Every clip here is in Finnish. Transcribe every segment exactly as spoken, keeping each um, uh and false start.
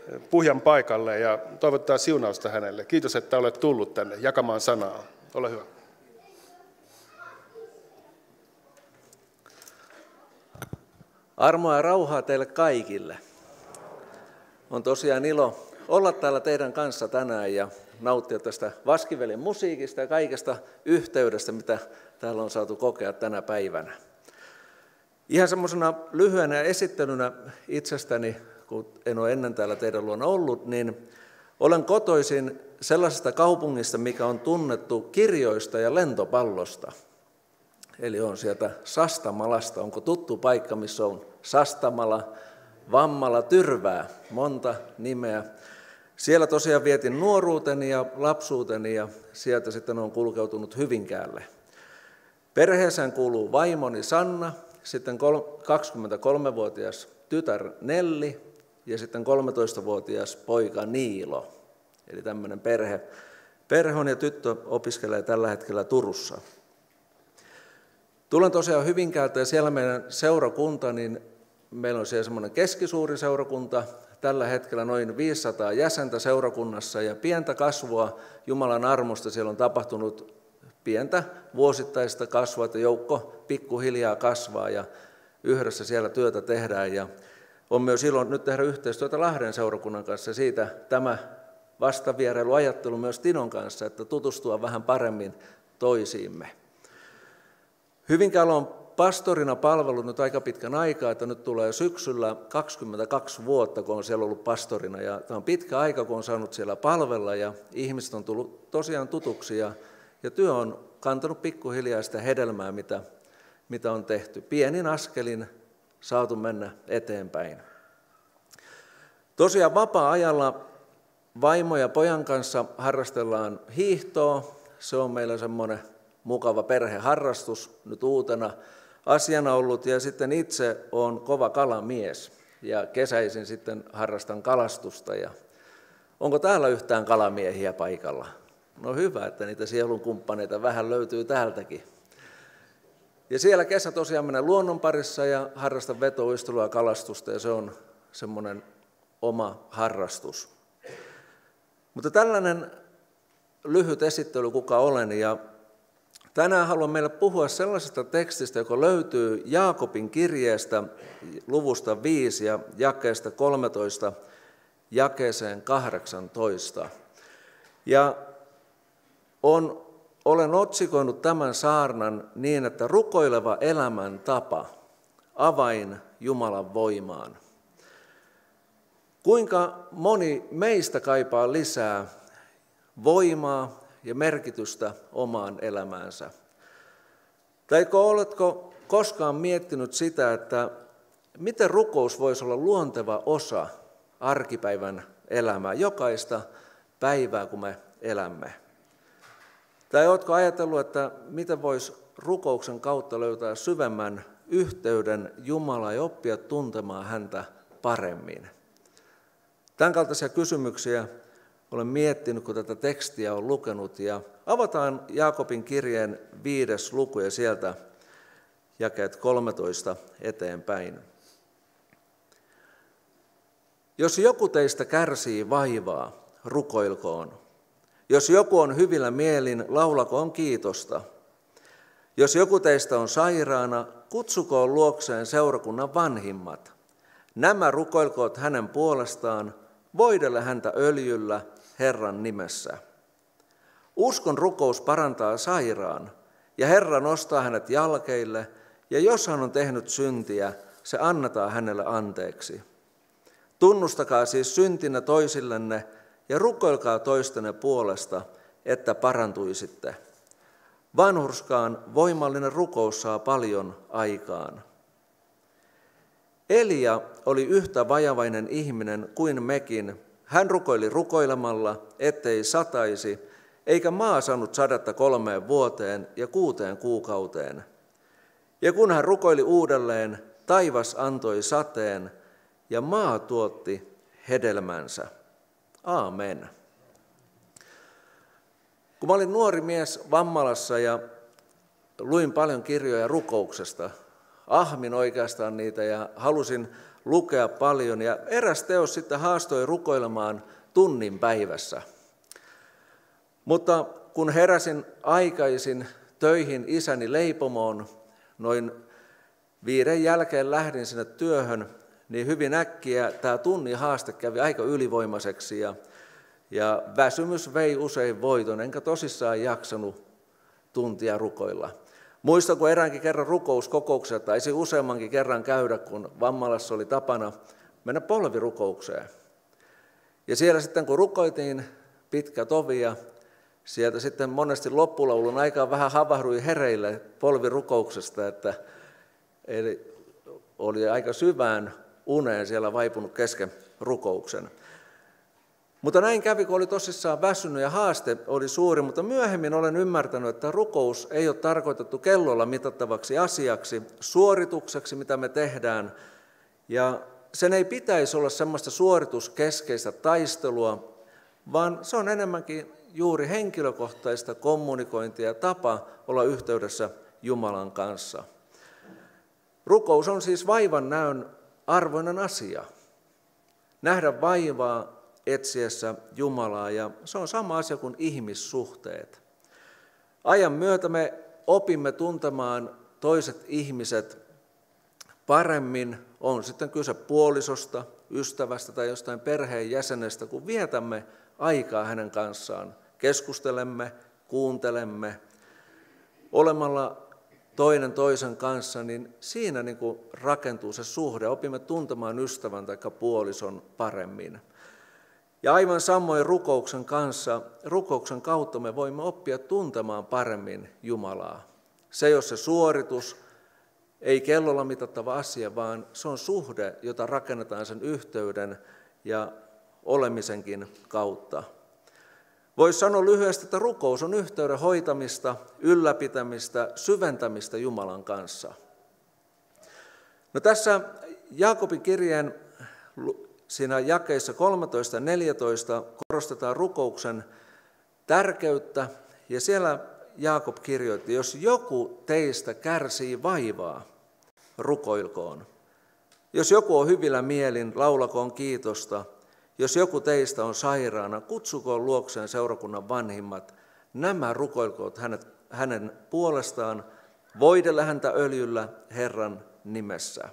puhjan paikalle ja toivottaa siunausta hänelle. Kiitos, että olet tullut tänne jakamaan sanaa. Ole hyvä. Armoa ja rauhaa teille kaikille. On tosiaan ilo olla täällä teidän kanssa tänään ja nauttia tästä Vaskiveljen musiikista ja kaikesta yhteydestä, mitä täällä on saatu kokea tänä päivänä. Ihan semmoisena lyhyenä esittelynä itsestäni, kun en ole ennen täällä teidän luona ollut, niin olen kotoisin sellaisesta kaupungista, mikä on tunnettu kirjoista ja lentopallosta. Eli on sieltä Sastamalasta. Onko tuttu paikka, missä on Sastamala, Vammala, Tyrvää? Monta nimeä. Siellä tosiaan vietin nuoruuteni ja lapsuuteni ja sieltä sitten on kulkeutunut Hyvinkäälle. Perheeseen kuuluu vaimoni Sanna, sitten kaksikymmentäkolmevuotias tytär Nelli ja sitten kolmetoistavuotias poika Niilo. Eli tämmöinen perhe. Perhe on ja tyttö opiskelee tällä hetkellä Turussa. Tulen tosiaan Hyvinkäältä ja siellä meidän seurakunta, niin meillä on siellä semmoinen keskisuuri seurakunta, tällä hetkellä noin viisisataa jäsentä seurakunnassa ja pientä kasvua Jumalan armosta. Siellä on tapahtunut pientä vuosittaista kasvua, että joukko pikkuhiljaa kasvaa ja yhdessä siellä työtä tehdään. Ja on myös ilo nyt tehdä yhteistyötä Lahden seurakunnan kanssa siitä tämä vastavierailuajattelu myös Tinon kanssa, että tutustua vähän paremmin toisiimme. Hyvinkäällä on pastorina palvellut nyt aika pitkän aikaa, että nyt tulee syksyllä kaksikymmentäkaksi vuotta, kun on siellä ollut pastorina. Ja tämä on pitkä aika, kun on saanut siellä palvella ja ihmiset on tullut tosiaan tutuksi ja, ja työ on kantanut pikkuhiljaa sitä hedelmää, mitä, mitä on tehty. Pienin askelin saatu mennä eteenpäin. Tosiaan vapaa-ajalla vaimo ja pojan kanssa harrastellaan hiihtoa. Se on meillä semmoinen mukava perheharrastus nyt uutena asiana ollut, ja sitten itse olen kova kalamies ja kesäisin sitten harrastan kalastusta. Ja onko täällä yhtään kalamiehiä paikalla? No hyvä, että niitä sielun kumppaneita vähän löytyy täältäkin. Ja siellä kesä tosiaan menen luonnon parissa ja harrastan vetouistelua ja kalastusta, ja se on semmoinen oma harrastus. Mutta tällainen lyhyt esittely, kuka olen, ja tänään haluan meille puhua sellaisesta tekstistä, joka löytyy Jaakobin kirjeestä luvusta viisi ja jakeesta kolmetoista jakeeseen kahdeksantoista. Ja on, olen otsikoinut tämän saarnan niin, että rukoileva elämäntapa, avain Jumalan voimaan. Kuinka moni meistä kaipaa lisää voimaa ja merkitystä omaan elämäänsä? Taiko oletko koskaan miettinyt sitä, että miten rukous voisi olla luonteva osa arkipäivän elämää, jokaista päivää, kun me elämme? Tai oletko ajatellut, että miten voisi rukouksen kautta löytää syvemmän yhteyden Jumalaa ja oppia tuntemaan häntä paremmin? Tämän kaltaisia kysymyksiä olen miettinyt, kun tätä tekstiä olen lukenut, ja avataan Jaakobin kirjeen viides luku ja sieltä jakeet kolmetoista eteenpäin. Jos joku teistä kärsii vaivaa, rukoilkoon. Jos joku on hyvillä mielin, laulakoon kiitosta. Jos joku teistä on sairaana, kutsukoon luokseen seurakunnan vanhimmat. Nämä rukoilkoot hänen puolestaan, voidelle häntä öljyllä Herran nimessä. Uskon rukous parantaa sairaan, ja Herra nostaa hänet jalkeille, ja jos hän on tehnyt syntiä, se annetaan hänelle anteeksi. Tunnustakaa siis syntinä toisillenne, ja rukoilkaa toistenne puolesta, että parantuisitte. Vanhurskaan voimallinen rukous saa paljon aikaan. Elia oli yhtä vajavainen ihminen kuin mekin. Hän rukoili rukoilemalla, ettei sataisi, eikä maa saanut sadetta kolmeen vuoteen ja kuuteen kuukauteen. Ja kun hän rukoili uudelleen, taivas antoi sateen, ja maa tuotti hedelmänsä. Aamen. Kun mä olin nuori mies Vammalassa ja luin paljon kirjoja rukouksesta, ahmin oikeastaan niitä ja halusin lukea paljon. Ja eräs teos sitten haastoi rukoilemaan tunnin päivässä. Mutta kun heräsin aikaisin töihin isäni leipomoon, noin viiden jälkeen lähdin sinne työhön, niin hyvin äkkiä tämä tunnin haaste kävi aika ylivoimaiseksi ja, ja väsymys vei usein voiton, enkä tosissaan jaksanut tuntia rukoilla. Muistan, kun eräänkin kerran rukouskokouksia taisi useammankin kerran käydä, kun Vammalassa oli tapana mennä polvirukoukseen. Ja siellä sitten kun rukoitiin pitkä tovi ja sieltä sitten monesti loppulaulun aikaan vähän havahduin hereille polvirukouksesta, että eli oli aika syvään uneen siellä vaipunut kesken rukouksen. Mutta näin kävi, kun oli tosissaan väsynyt ja haaste oli suuri, mutta myöhemmin olen ymmärtänyt, että rukous ei ole tarkoitettu kellolla mitattavaksi asiaksi, suoritukseksi, mitä me tehdään. Ja sen ei pitäisi olla semmoista suorituskeskeistä taistelua, vaan se on enemmänkin juuri henkilökohtaista kommunikointia ja tapa olla yhteydessä Jumalan kanssa. Rukous on siis vaivan näön arvoinen asia. Nähdä vaivaa etsiessä Jumalaa, ja se on sama asia kuin ihmissuhteet. Ajan myötä me opimme tuntemaan toiset ihmiset paremmin, on sitten kyse puolisosta, ystävästä tai jostain perheenjäsenestä, kun vietämme aikaa hänen kanssaan, keskustelemme, kuuntelemme, olemalla toinen toisen kanssa, niin siinä niin kuin rakentuu se suhde, opimme tuntemaan ystävän tai puolison paremmin. Ja aivan samoin rukouksen kanssa, rukouksen kautta me voimme oppia tuntemaan paremmin Jumalaa. Se ei ole se suoritus, ei kellolla mitattava asia, vaan se on suhde, jota rakennetaan sen yhteyden ja olemisenkin kautta. Voisi sanoa lyhyesti, että rukous on yhteyden hoitamista, ylläpitämistä, syventämistä Jumalan kanssa. No tässä Jaakobin kirjeen siinä jakeissa kolmetoista ja neljätoista korostetaan rukouksen tärkeyttä, ja siellä Jaakob kirjoitti, jos joku teistä kärsii vaivaa, rukoilkoon. Jos joku on hyvillä mielin, laulakoon kiitosta. Jos joku teistä on sairaana, kutsukoon luokseen seurakunnan vanhimmat. Nämä rukoilkoot hänet, hänen puolestaan, voidella häntä öljyllä Herran nimessä.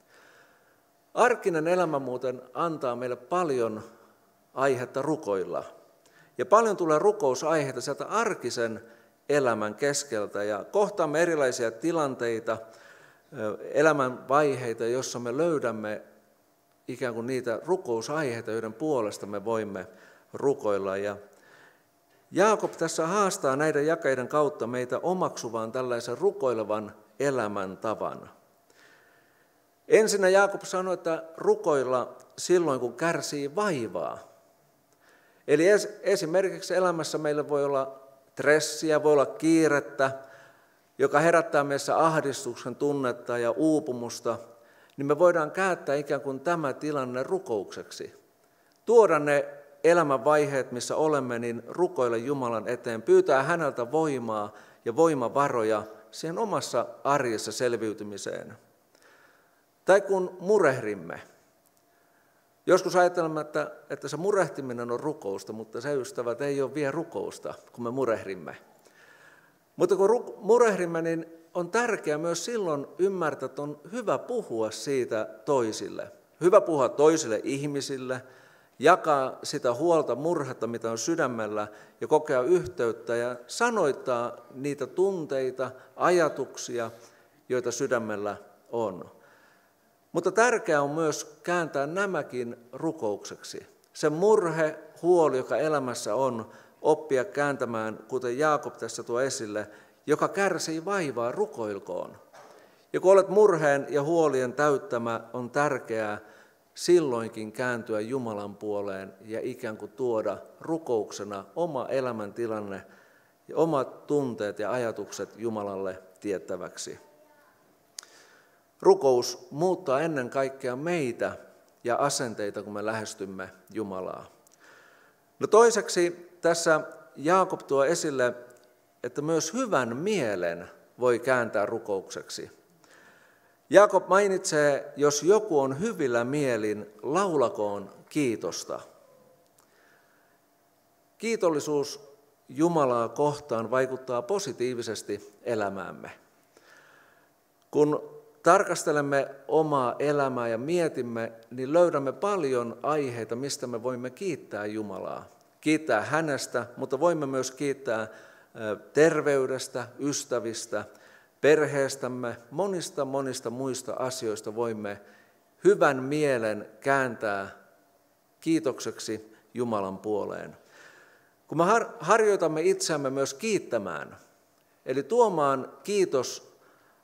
Arkinen elämä muuten antaa meille paljon aihetta rukoilla. Ja paljon tulee rukousaiheita sieltä arkisen elämän keskeltä. Ja kohtaamme erilaisia tilanteita, elämän vaiheita, jossa me löydämme ikään kuin niitä rukousaiheita, joiden puolesta me voimme rukoilla. Ja Jaakob tässä haastaa näiden jakeiden kautta meitä omaksuvaan tällaisen rukoilevan elämäntavan. Ensinnä Jaakob sanoi, että rukoilla silloin, kun kärsii vaivaa. Eli esimerkiksi elämässä meillä voi olla stressiä, voi olla kiirettä, joka herättää meissä ahdistuksen tunnetta ja uupumusta, niin me voidaan kääntää ikään kuin tämä tilanne rukoukseksi. Tuoda ne elämänvaiheet, missä olemme, niin rukoilla Jumalan eteen, pyytää häneltä voimaa ja voimavaroja siihen omassa arjessa selviytymiseen. Tai kun murehdimme. Joskus ajattelemme, että, että se murehtiminen on rukousta, mutta se, ystävät, ei ole vielä rukousta, kun me murehdimme. Mutta kun murehdimme, niin on tärkeää myös silloin ymmärtää, että on hyvä puhua siitä toisille. Hyvä puhua toisille ihmisille, jakaa sitä huolta, murhetta, mitä on sydämellä, ja kokea yhteyttä ja sanoittaa niitä tunteita, ajatuksia, joita sydämellä on. Mutta tärkeää on myös kääntää nämäkin rukoukseksi. Se murhe, huoli, joka elämässä on, oppia kääntämään, kuten Jaakob tässä tuo esille, joka kärsii vaivaa, rukoilkoon. Ja kun olet murheen ja huolien täyttämä, on tärkeää silloinkin kääntyä Jumalan puoleen ja ikään kuin tuoda rukouksena oma elämäntilanne ja omat tunteet ja ajatukset Jumalalle tiettäväksi. Rukous muuttaa ennen kaikkea meitä ja asenteita, kun me lähestymme Jumalaa. No toiseksi tässä Jaakob tuo esille, että myös hyvän mielen voi kääntää rukoukseksi. Jaakob mainitsee, jos joku on hyvillä mielin, laulakoon kiitosta. Kiitollisuus Jumalaa kohtaan vaikuttaa positiivisesti elämäämme. Kun tarkastelemme omaa elämää ja mietimme, niin löydämme paljon aiheita, mistä me voimme kiittää Jumalaa. Kiittää hänestä, mutta voimme myös kiittää terveydestä, ystävistä, perheestämme, monista monista muista asioista voimme hyvän mielen kääntää kiitokseksi Jumalan puoleen. Kun me harjoitamme itseämme myös kiittämään, eli tuomaan kiitos,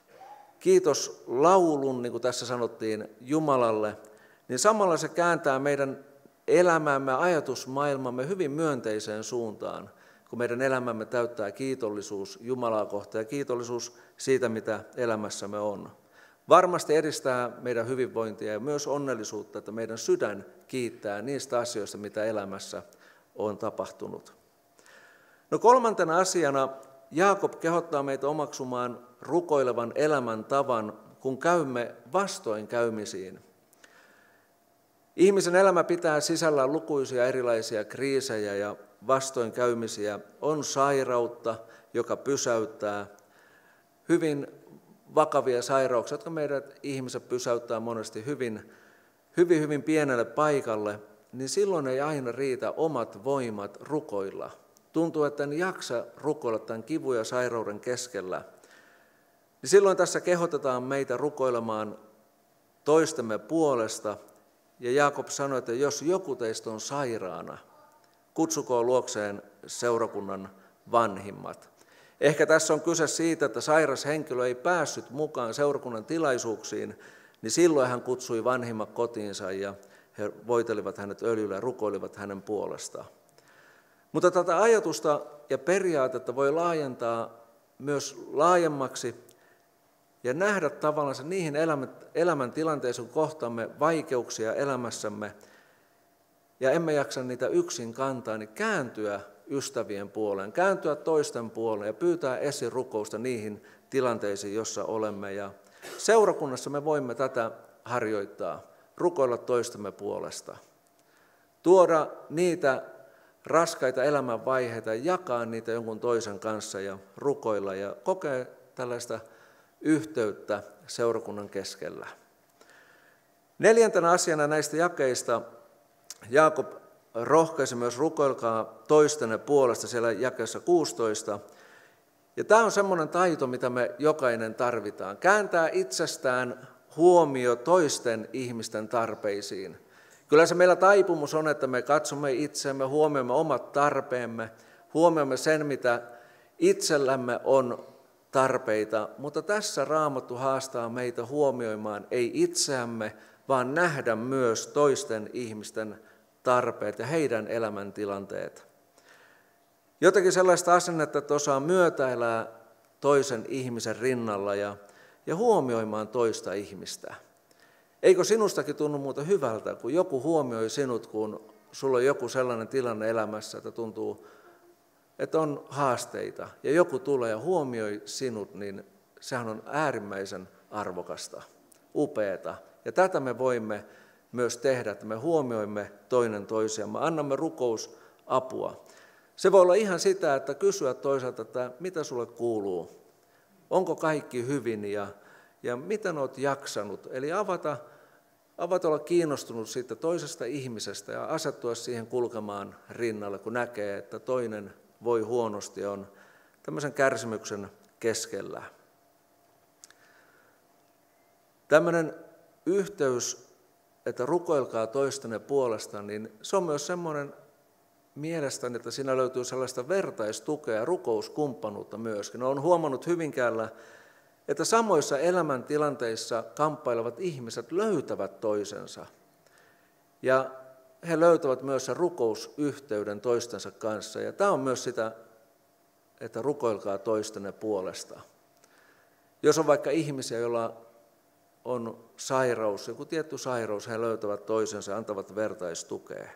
kiitoslaulun, niin kuin tässä sanottiin, Jumalalle, niin samalla se kääntää meidän elämämme, ajatusmaailmamme hyvin myönteiseen suuntaan, kun meidän elämämme täyttää kiitollisuus Jumalaa kohtaan ja kiitollisuus siitä, mitä elämässämme on. Varmasti edistää meidän hyvinvointia ja myös onnellisuutta, että meidän sydän kiittää niistä asioista, mitä elämässä on tapahtunut. No kolmantena asiana Jaakob kehottaa meitä omaksumaan rukoilevan elämäntavan, kun käymme vastoinkäymisiin. Ihmisen elämä pitää sisällään lukuisia erilaisia kriisejä ja vastoinkäymisiä. On sairautta, joka pysäyttää, hyvin vakavia sairauksia, jotka meidät ihmiset pysäyttää monesti hyvin, hyvin, hyvin pienelle paikalle, niin silloin ei aina riitä omat voimat rukoilla. Tuntuu, että en jaksa rukoilla tämän kivun ja sairauden keskellä. Niin silloin tässä kehotetaan meitä rukoilemaan toistemme puolesta. Ja Jaakob sanoi, että jos joku teistä on sairaana, kutsukoon luokseen seurakunnan vanhimmat. Ehkä tässä on kyse siitä, että sairas henkilö ei päässyt mukaan seurakunnan tilaisuuksiin, niin silloin hän kutsui vanhimmat kotiinsa ja he voitelivat hänet öljyllä ja rukoilivat hänen puolestaan. Mutta tätä ajatusta ja periaatetta voi laajentaa myös laajemmaksi ja nähdä tavallaan niihin elämän tilanteisiin, kun kohtaamme vaikeuksia elämässämme ja emme jaksa niitä yksin kantaa, niin kääntyä ystävien puoleen, kääntyä toisten puoleen ja pyytää esirukousta niihin tilanteisiin, jossa olemme. Ja seurakunnassa me voimme tätä harjoittaa, rukoilla toistemme puolesta, tuoda niitä raskaita elämänvaiheita ja jakaa niitä jonkun toisen kanssa ja rukoilla ja kokea tällaista yhteyttä seurakunnan keskellä. Neljäntenä asiana näistä jakeista Jaakob rohkaisi myös rukoilkaa toistenne puolesta siellä jakeessa kuusitoista. Ja tämä on semmoinen taito, mitä me jokainen tarvitaan. Kääntää itsestään huomio toisten ihmisten tarpeisiin. Kyllä se meillä taipumus on, että me katsomme itseämme, huomioimme omat tarpeemme, huomioimme sen, mitä itsellämme on tarpeita, mutta tässä Raamattu haastaa meitä huomioimaan ei itseämme, vaan nähdä myös toisten ihmisten tarpeet ja heidän elämäntilanteet. Jotenkin sellaista asennetta, että osaa myötäilää toisen ihmisen rinnalla ja, ja huomioimaan toista ihmistä. Eikö sinustakin tunnu muuta hyvältä, kun joku huomioi sinut, kun sulla on joku sellainen tilanne elämässä, että tuntuu, että on haasteita, ja joku tulee ja huomioi sinut, niin sehän on äärimmäisen arvokasta, upeata. Ja tätä me voimme myös tehdä, että me huomioimme toinen toisiamme, annamme rukousapua. Se voi olla ihan sitä, että kysyä toiselta, että mitä sulle kuuluu, onko kaikki hyvin ja, ja miten olet jaksanut. Eli avata, avata olla kiinnostunut siitä toisesta ihmisestä ja asettua siihen kulkemaan rinnalle, kun näkee, että toinen voi huonosti ja on tämmöisen kärsimyksen keskellä. Tämmöinen yhteys, että rukoilkaa toistenne puolesta, niin se on myös semmoinen mielestäni, että siinä löytyy sellaista vertaistukea ja rukouskumppanuutta myöskin. Olen huomannut Hyvinkäällä, että samoissa elämäntilanteissa kamppailevat ihmiset löytävät toisensa. Ja he löytävät myös sen rukousyhteyden toistensa kanssa. Ja tämä on myös sitä, että rukoilkaa toistenne puolesta. Jos on vaikka ihmisiä, joilla on sairaus, joku tietty sairaus, he löytävät toisensa ja antavat vertaistukea.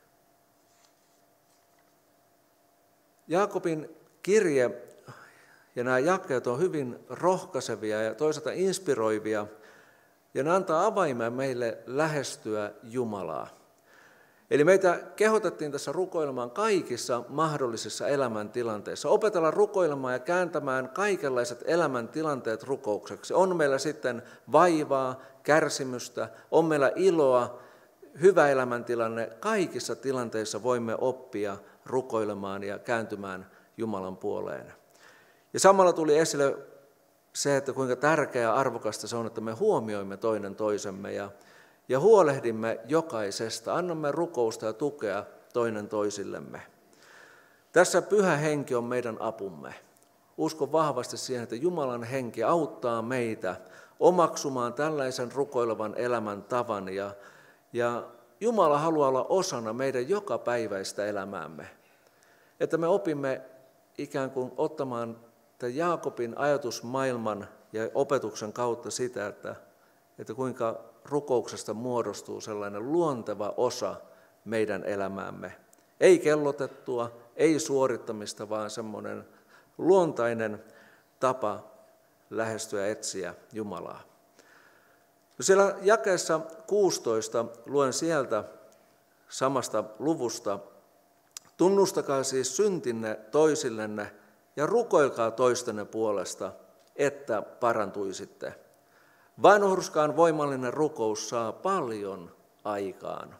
Jaakobin kirje Ja nämä jakeet on hyvin rohkaisevia ja toisaalta inspiroivia, ja ne antaa avaimen meille lähestyä Jumalaa. Eli meitä kehotettiin tässä rukoilemaan kaikissa mahdollisissa elämäntilanteissa. Opetella rukoilemaan ja kääntämään kaikenlaiset elämäntilanteet rukoukseksi. On meillä sitten vaivaa, kärsimystä, on meillä iloa, hyvä elämäntilanne. Kaikissa tilanteissa voimme oppia rukoilemaan ja kääntymään Jumalan puoleen. Ja samalla tuli esille se, että kuinka tärkeää ja arvokasta se on, että me huomioimme toinen toisemme ja, ja huolehdimme jokaisesta, annamme rukousta ja tukea toinen toisillemme. Tässä Pyhä Henki on meidän apumme. Uskon vahvasti siihen, että Jumalan henki auttaa meitä omaksumaan tällaisen rukoilevan elämän tavan ja, ja Jumala haluaa olla osana meidän jokapäiväistä elämäämme. Että me opimme ikään kuin ottamaan tämän Jaakobin ajatusmaailman ja opetuksen kautta sitä, että, että kuinka rukouksesta muodostuu sellainen luonteva osa meidän elämäämme. Ei kellotettua, ei suorittamista, vaan semmoinen luontainen tapa lähestyä ja etsiä Jumalaa. Siellä jakeessa kuusitoista luen sieltä samasta luvusta. Tunnustakaa siis syntinne toisillenne ja rukoilkaa toistenne puolesta, että parantuisitte. Vanhurskaan voimallinen rukous saa paljon aikaan.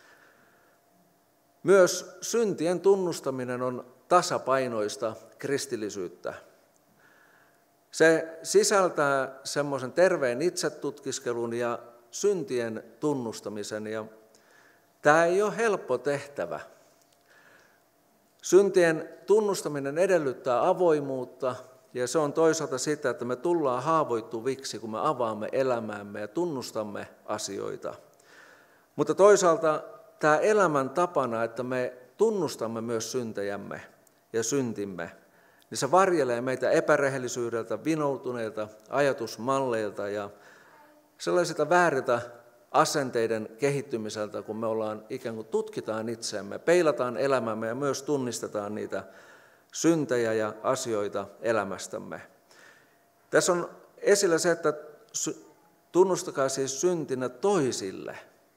Myös syntien tunnustaminen on tasapainoista kristillisyyttä. Se sisältää semmoisen terveen itsetutkiskelun ja syntien tunnustamisen. Ja tämä ei ole helppo tehtävä. Syntien tunnustaminen edellyttää avoimuutta ja se on toisaalta sitä, että me tullaan haavoittuviksi, kun me avaamme elämäämme ja tunnustamme asioita. Mutta toisaalta tämä elämän tapana, että me tunnustamme myös syntejämme ja syntimme, niin se varjelee meitä epärehellisyydeltä, vinoutuneilta ajatusmalleilta ja sellaisilta vääriltä asenteiden kehittymiseltä, kun me ollaan ikään kuin tutkitaan itseämme, peilataan elämämme ja myös tunnistetaan niitä syntejä ja asioita elämästämme. Tässä on esillä se, että tunnustakaa siis syntinä toisille.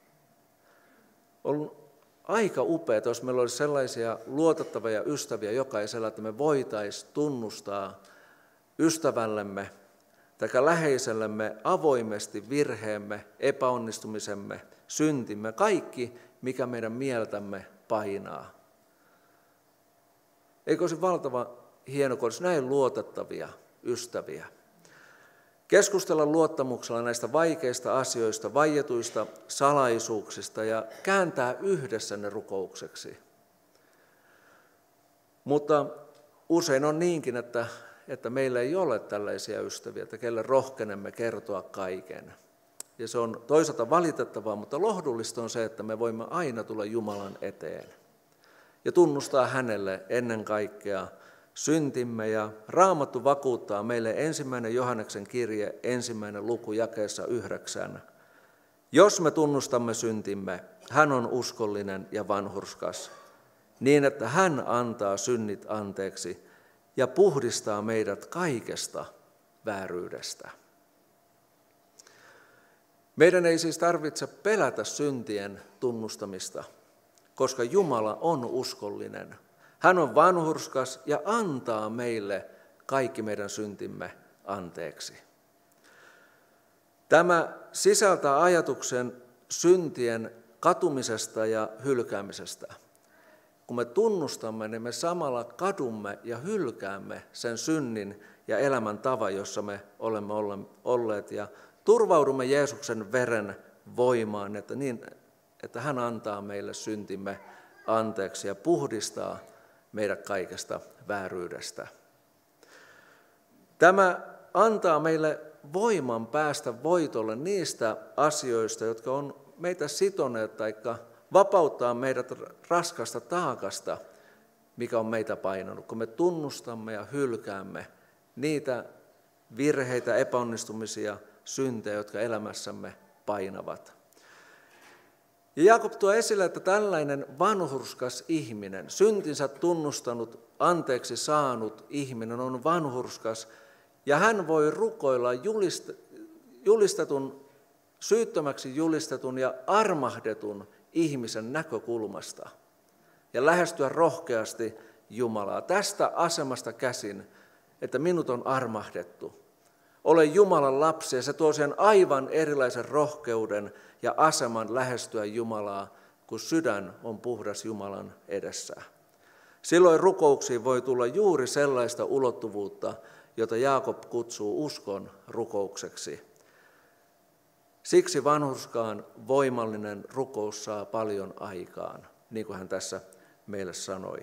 On aika upeaa, jos meillä olisi sellaisia luotettavia ystäviä jokaisella, että me voitaisiin tunnustaa ystävällemme tai läheisellemme avoimesti virheemme, epäonnistumisemme, syntimme, kaikki, mikä meidän mieltämme painaa. Eikö olisi valtava hieno, kun olisi näin luotettavia ystäviä? Keskustella luottamuksella näistä vaikeista asioista, vaietuista salaisuuksista ja kääntää yhdessä ne rukoukseksi. Mutta usein on niinkin, että, että meillä ei ole tällaisia ystäviä, että kelle rohkenemme kertoa kaiken. Ja se on toisaalta valitettavaa, mutta lohdullista on se, että me voimme aina tulla Jumalan eteen ja tunnustaa hänelle ennen kaikkea syntimme. Ja Raamattu vakuuttaa meille ensimmäinen Johanneksen kirje, ensimmäinen luku jakeessa yhdeksän. Jos me tunnustamme syntimme, hän on uskollinen ja vanhurskas, niin että hän antaa synnit anteeksi ja puhdistaa meidät kaikesta vääryydestä. Meidän ei siis tarvitse pelätä syntien tunnustamista, koska Jumala on uskollinen. Hän on vanhurskas ja antaa meille kaikki meidän syntimme anteeksi. Tämä sisältää ajatuksen syntien katumisesta ja hylkäämisestä. Kun me tunnustamme, niin me samalla kadumme ja hylkäämme sen synnin ja elämän tavan, jossa me olemme olleet, ja turvaudumme Jeesuksen veren voimaan, että, niin, että hän antaa meille syntimme anteeksi ja puhdistaa meidät kaikesta vääryydestä. Tämä antaa meille voiman päästä voitolle niistä asioista, jotka on meitä sitoneet tai vapauttaa meidät raskasta taakasta, mikä on meitä painanut, kun me tunnustamme ja hylkäämme niitä virheitä, epäonnistumisia, syntejä, jotka elämässämme painavat. Ja Jaakob tuo esille, että tällainen vanhurskas ihminen, syntinsä tunnustanut, anteeksi saanut ihminen on vanhurskas, ja hän voi rukoilla julistetun, syyttömäksi julistetun ja armahdetun ihmisen näkökulmasta ja lähestyä rohkeasti Jumalaa. Tästä asemasta käsin, että minut on armahdettu. Olen Jumalan lapsi ja se tuo sen aivan erilaisen rohkeuden ja aseman lähestyä Jumalaa, kun sydän on puhdas Jumalan edessä. Silloin rukouksiin voi tulla juuri sellaista ulottuvuutta, jota Jaakob kutsuu uskon rukoukseksi. Siksi vanhurskaan voimallinen rukous saa paljon aikaan, niin kuin hän tässä meille sanoi.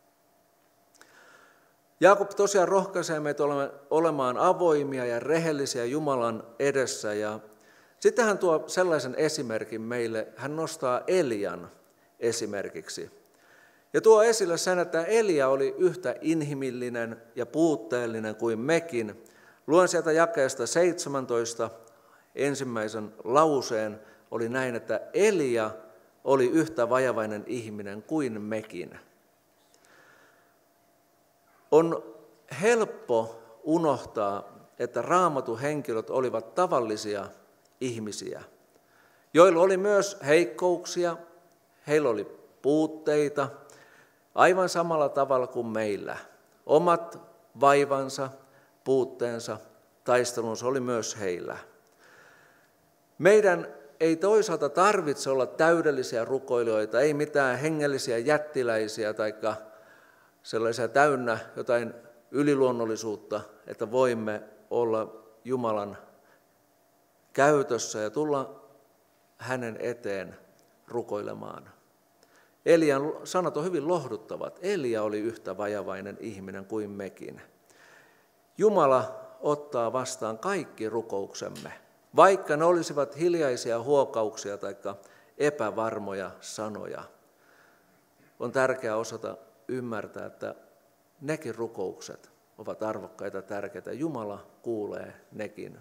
Jaakob tosiaan rohkaisee meitä olemaan avoimia ja rehellisiä Jumalan edessä. Ja sitten hän tuo sellaisen esimerkin meille, hän nostaa Elian esimerkiksi. Ja tuo esille sen, että Elia oli yhtä inhimillinen ja puutteellinen kuin mekin. Luen sieltä jakeesta seitsemäntoista ensimmäisen lauseen, oli näin, että Elia oli yhtä vajavainen ihminen kuin mekin. On helppo unohtaa, että Raamatun henkilöt olivat tavallisia ihmisiä, joilla oli myös heikkouksia, heillä oli puutteita, aivan samalla tavalla kuin meillä. Omat vaivansa, puutteensa, taistelunsa oli myös heillä. Meidän ei toisaalta tarvitse olla täydellisiä rukoilijoita, ei mitään hengellisiä jättiläisiä tai sellaisia täynnä jotain yliluonnollisuutta, että voimme olla Jumalan käytössä ja tulla hänen eteen rukoilemaan. Elian sanat on hyvin lohduttavat. Elia oli yhtä vajavainen ihminen kuin mekin. Jumala ottaa vastaan kaikki rukouksemme, vaikka ne olisivat hiljaisia huokauksia tai epävarmoja sanoja. On tärkeää osata ymmärtää, että nekin rukoukset ovat arvokkaita ja tärkeitä. Jumala kuulee nekin.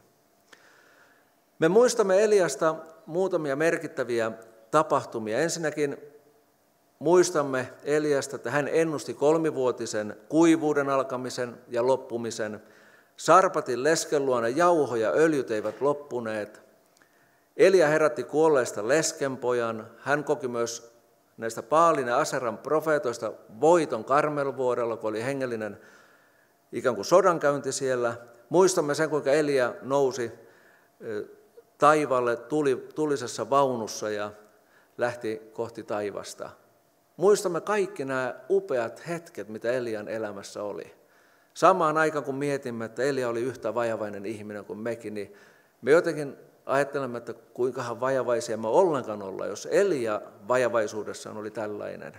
Me muistamme Eliasta muutamia merkittäviä tapahtumia. Ensinnäkin muistamme Eliasta, että hän ennusti kolmivuotisen kuivuuden alkamisen ja loppumisen. Sarpatin lesken luona jauho ja öljyt eivät loppuneet. Elia herätti kuolleista leskenpojan. Hän koki myös näistä Baalin ja Aseran profeetoista voiton Karmelvuorella, kun oli hengellinen ikään kuin sodankäynti siellä. Muistamme sen, kuinka Elia nousi taivaalle tuli, tulisessa vaunussa ja lähti kohti taivasta. Muistamme kaikki nämä upeat hetket, mitä Elian elämässä oli. Samaan aikaan, kun mietimme, että Elia oli yhtä vajavainen ihminen kuin mekin, niin me jotenkin ajattelemme, että kuinkahan vajavaisia me ollenkaan ollaan, jos Elia vajavaisuudessaan oli tällainen.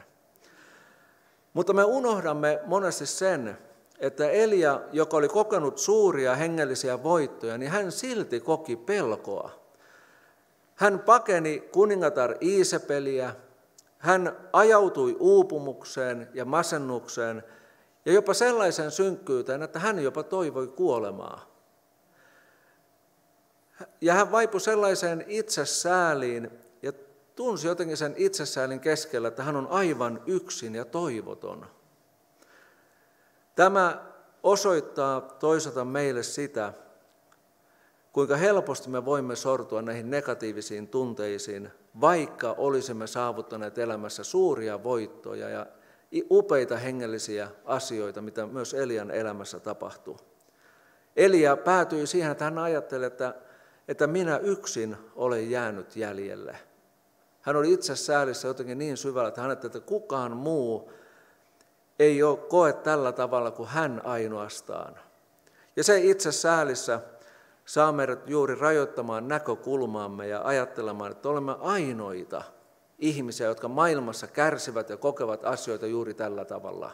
Mutta me unohdamme monesti sen, että Elia, joka oli kokenut suuria hengellisiä voittoja, niin hän silti koki pelkoa. Hän pakeni kuningatar Iisepeliä, hän ajautui uupumukseen ja masennukseen ja jopa sellaiseen synkkyyteen, että hän jopa toivoi kuolemaa. Ja hän vaipui sellaiseen itsesääliin ja tunsi jotenkin sen itsesäälin keskellä, että hän on aivan yksin ja toivoton. Tämä osoittaa toisaalta meille sitä, kuinka helposti me voimme sortua näihin negatiivisiin tunteisiin, vaikka olisimme saavuttaneet elämässä suuria voittoja ja upeita hengellisiä asioita, mitä myös Elian elämässä tapahtui. Elia päätyi siihen, että hän ajatteli, että, että minä yksin olen jäänyt jäljelle. Hän oli itse säälissä jotenkin niin syvällä, että hän ajatteli, että kukaan muu ei ole koe tällä tavalla kuin hän ainoastaan. Ja se itse säälissä saa meidät juuri rajoittamaan näkökulmaamme ja ajattelemaan, että olemme ainoita ihmisiä, jotka maailmassa kärsivät ja kokevat asioita juuri tällä tavalla.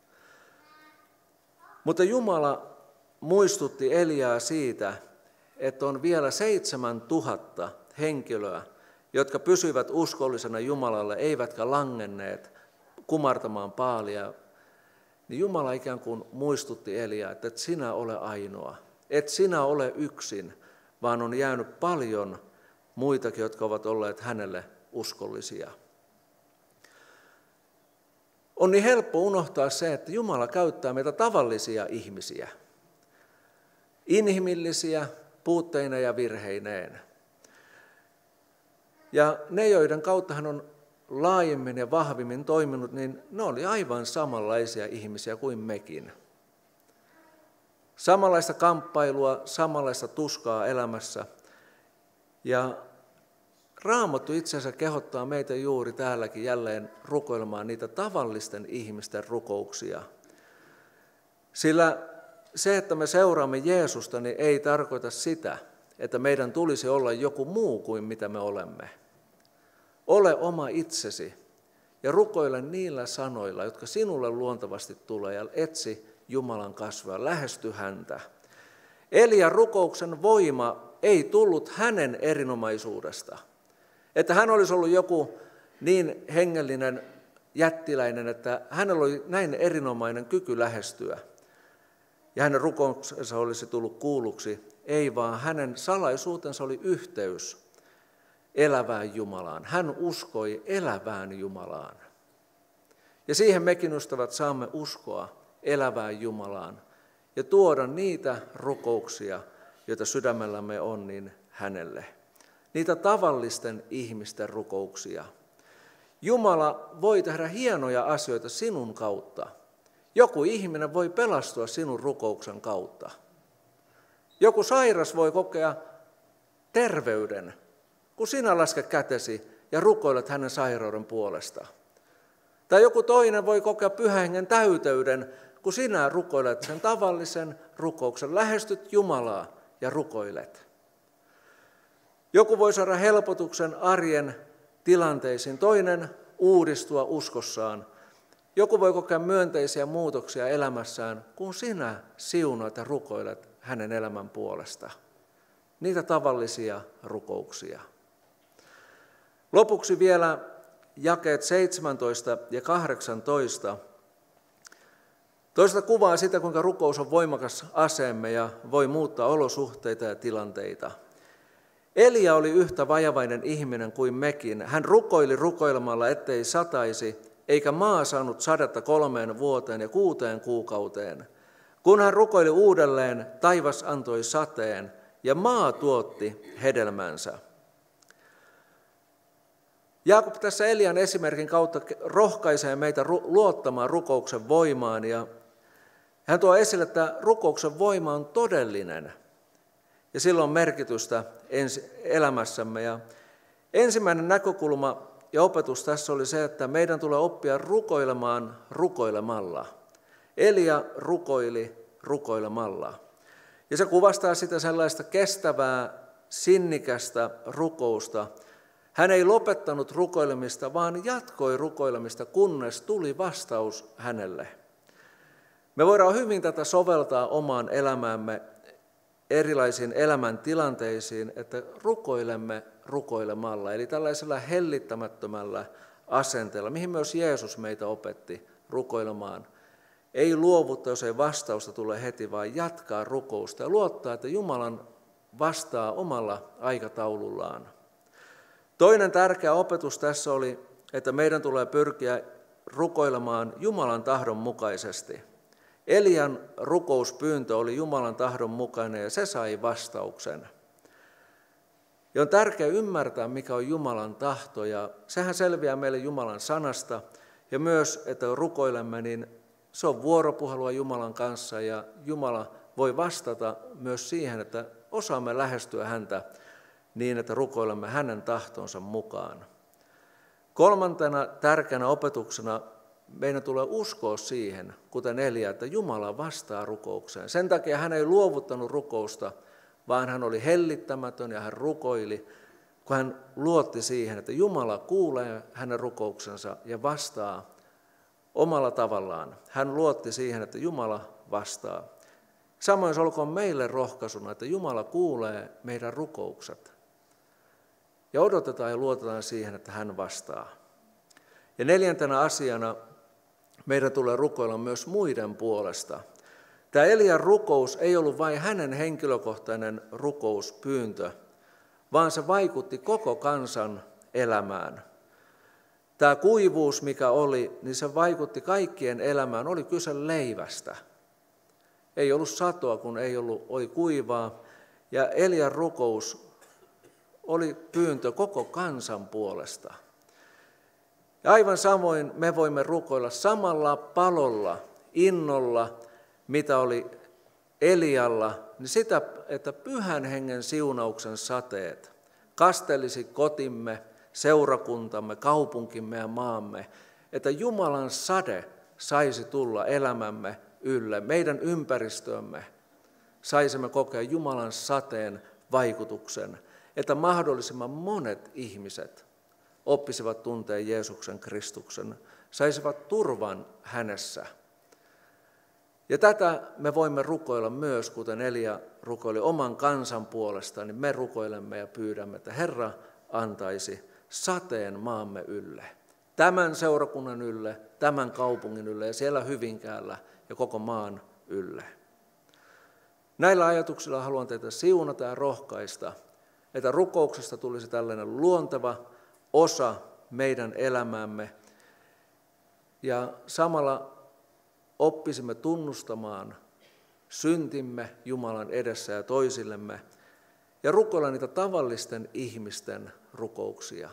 Mutta Jumala muistutti Eliaa siitä, että on vielä seitsemän tuhatta henkilöä, jotka pysyvät uskollisena Jumalalle, eivätkä langenneet kumartamaan Baalia. Niin Jumala ikään kuin muistutti Eliaa, että et sinä ole ainoa, et sinä ole yksin, vaan on jäänyt paljon muitakin, jotka ovat olleet hänelle uskollisia. On niin helppo unohtaa se, että Jumala käyttää meitä tavallisia ihmisiä, inhimillisiä, puutteineen ja virheineen. Ja ne, joiden kautta hän on laajemmin ja vahvimmin toiminut, niin ne oli aivan samanlaisia ihmisiä kuin mekin. Samanlaista kamppailua, samanlaista tuskaa elämässä. Ja Raamattu itse asiassa kehottaa meitä juuri täälläkin jälleen rukoilemaan niitä tavallisten ihmisten rukouksia. Sillä se, että me seuraamme Jeesusta, niin ei tarkoita sitä, että meidän tulisi olla joku muu kuin mitä me olemme. Ole oma itsesi ja rukoile niillä sanoilla, jotka sinulle luontevasti tulee, ja etsi Jumalan kasvua, lähesty häntä. Elian rukouksen voima ei tullut hänen erinomaisuudesta. Että hän olisi ollut joku niin hengellinen jättiläinen, että hänellä oli näin erinomainen kyky lähestyä. Ja hänen rukouksensa olisi tullut kuulluksi. Ei vaan hänen salaisuutensa oli yhteys elävään Jumalaan. Hän uskoi elävään Jumalaan. Ja siihen mekin ystävät saamme uskoa elävään Jumalaan ja tuoda niitä rukouksia, joita sydämellämme on, niin hänelle. Niitä tavallisten ihmisten rukouksia. Jumala voi tehdä hienoja asioita sinun kautta. Joku ihminen voi pelastua sinun rukouksen kautta. Joku sairas voi kokea terveyden, kun sinä lasket kätesi ja rukoilet hänen sairauden puolesta. Tai joku toinen voi kokea Pyhän Hengen täyteyden, kun sinä rukoilet sen tavallisen rukouksen. Lähestyt Jumalaa ja rukoilet. Joku voi saada helpotuksen arjen tilanteisiin, toinen uudistua uskossaan. Joku voi kokea myönteisiä muutoksia elämässään, kun sinä siunaat ja rukoilet hänen elämän puolesta. Niitä tavallisia rukouksia. Lopuksi vielä jakeet seitsemäntoista ja kahdeksantoista. Toista kuvaa sitä, kuinka rukous on voimakas aseemme ja voi muuttaa olosuhteita ja tilanteita. Elia oli yhtä vajavainen ihminen kuin mekin. Hän rukoili rukoilemalla, ettei sataisi, eikä maa saanut sadetta kolmeen vuoteen ja kuuteen kuukauteen. Kun hän rukoili uudelleen, taivas antoi sateen ja maa tuotti hedelmänsä. Jaakob tässä Elian esimerkin kautta rohkaisee meitä luottamaan rukouksen voimaan ja hän tuo esille, että rukouksen voima on todellinen ja sillä on merkitystä elämässämme. Ja ensimmäinen näkökulma ja opetus tässä oli se, että meidän tulee oppia rukoilemaan rukoilemalla. Elia rukoili rukoilemalla. Ja se kuvastaa sitä sellaista kestävää, sinnikästä rukousta. Hän ei lopettanut rukoilemista, vaan jatkoi rukoilemista, kunnes tuli vastaus hänelle. Me voidaan hyvin tätä soveltaa omaan elämäämme erilaisiin elämäntilanteisiin, että rukoilemme rukoilemalla, eli tällaisella hellittämättömällä asenteella, mihin myös Jeesus meitä opetti rukoilemaan. Ei luovutta, jos ei vastausta tule heti, vaan jatkaa rukousta ja luottaa, että Jumalan vastaa omalla aikataulullaan. Toinen tärkeä opetus tässä oli, että meidän tulee pyrkiä rukoilemaan Jumalan tahdon mukaisesti. Elian rukouspyyntö oli Jumalan tahdon mukainen ja se sai vastauksen. Ja on tärkeää ymmärtää, mikä on Jumalan tahto ja sehän selviää meille Jumalan sanasta ja myös, että rukoilemme, niin se on vuoropuhelua Jumalan kanssa ja Jumala voi vastata myös siihen, että osaamme lähestyä häntä niin, että rukoilemme hänen tahtonsa mukaan. Kolmantena tärkeänä opetuksena meidän tulee uskoa siihen, kuten Elia, että Jumala vastaa rukoukseen. Sen takia hän ei luovuttanut rukousta, vaan hän oli hellittämätön ja hän rukoili, kun hän luotti siihen, että Jumala kuulee hänen rukouksensa ja vastaa omalla tavallaan. Hän luotti siihen, että Jumala vastaa. Samoin se olkoon meille rohkaisuna, että Jumala kuulee meidän rukoukset. Ja odotetaan ja luotetaan siihen, että hän vastaa. Ja neljäntenä asiana meidän tulee rukoilla myös muiden puolesta. Tämä Elian rukous ei ollut vain hänen henkilökohtainen rukouspyyntö, vaan se vaikutti koko kansan elämään. Tämä kuivuus, mikä oli, niin se vaikutti kaikkien elämään. Oli kyse leivästä. Ei ollut satoa, kun ei ollut, oli kuivaa. Ja Elian rukous oli pyyntö koko kansan puolesta. Ja aivan samoin me voimme rukoilla samalla palolla, innolla, mitä oli Elialla, niin sitä, että Pyhän Hengen siunauksen sateet kastelisi kotimme, seurakuntamme, kaupunkimme ja maamme, että Jumalan sade saisi tulla elämämme ylle, meidän ympäristömme saisimme kokea Jumalan sateen vaikutuksen, että mahdollisimman monet ihmiset oppisivat tuntea Jeesuksen Kristuksen, saisivat turvan hänessä. Ja tätä me voimme rukoilla myös, kuten Elia rukoili oman kansan puolesta, niin me rukoilemme ja pyydämme, että Herra antaisi sateen maamme ylle, tämän seurakunnan ylle, tämän kaupungin ylle ja siellä Hyvinkäällä ja koko maan ylle. Näillä ajatuksilla haluan teitä siunata ja rohkaista, että rukouksesta tulisi tällainen luonteva osa meidän elämäämme ja samalla oppisimme tunnustamaan syntimme Jumalan edessä ja toisillemme ja rukoilla niitä tavallisten ihmisten rukouksia.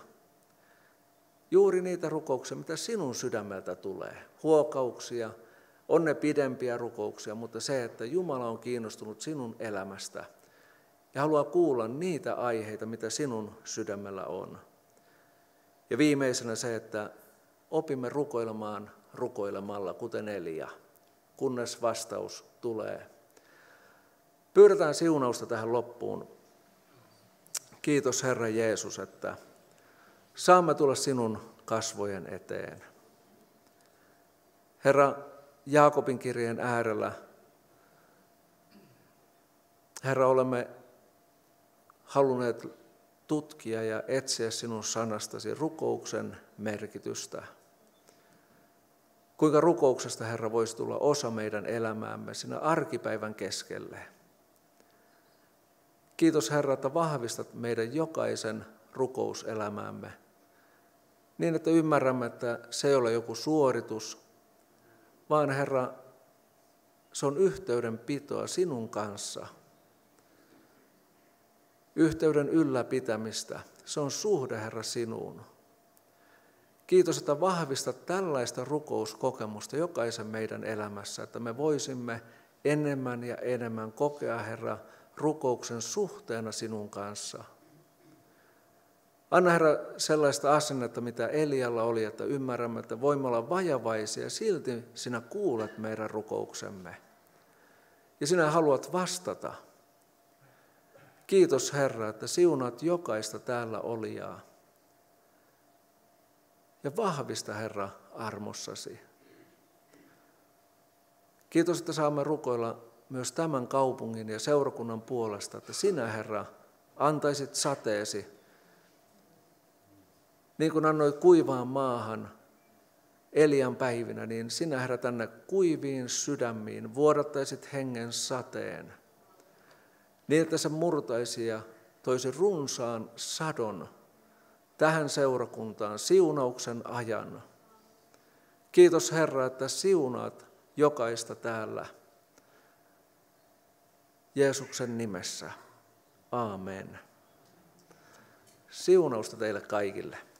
Juuri niitä rukouksia, mitä sinun sydämeltä tulee. Huokauksia, on ne pidempiä rukouksia, mutta se, että Jumala on kiinnostunut sinun elämästä ja haluaa kuulla niitä aiheita, mitä sinun sydämellä on. Ja viimeisenä se, että opimme rukoilemaan rukoilemalla, kuten Elia, kunnes vastaus tulee. Pyydetään siunausta tähän loppuun. Kiitos Herra Jeesus, että saamme tulla sinun kasvojen eteen. Herra, Jaakobin kirjeen äärellä, Herra, olemme halunneet tutkia ja etsiä sinun sanastasi rukouksen merkitystä. Kuinka rukouksesta, Herra, voisi tulla osa meidän elämäämme siinä arkipäivän keskelle. Kiitos, Herra, että vahvistat meidän jokaisen rukouselämäämme niin, että ymmärrämme, että se ei ole joku suoritus, vaan, Herra, se on yhteydenpitoa sinun kanssa. Yhteyden ylläpitämistä, se on suhde, Herra, sinuun. Kiitos, että vahvistat tällaista rukouskokemusta jokaisen meidän elämässä, että me voisimme enemmän ja enemmän kokea, Herra, rukouksen suhteena sinun kanssa. Anna, Herra, sellaista asennetta, mitä Elialla oli, että ymmärrämme, että voimme olla vajavaisia ja silti sinä kuulet meidän rukouksemme. Ja sinä haluat vastata. Kiitos, Herra, että siunaat jokaista täällä olijaa. Ja vahvista, Herra, armossasi. Kiitos, että saamme rukoilla myös tämän kaupungin ja seurakunnan puolesta, että sinä, Herra, antaisit sateesi, niin kuin annoit kuivaan maahan Elian päivinä, niin sinä, Herra, tänne kuiviin sydämiin vuodattaisit hengen sateen, niin että se murtaisi ja toisi runsaan sadon tähän seurakuntaan siunauksen ajan. Kiitos, Herra, että siunaat jokaista täällä. Jeesuksen nimessä. Aamen. Siunausta teille kaikille.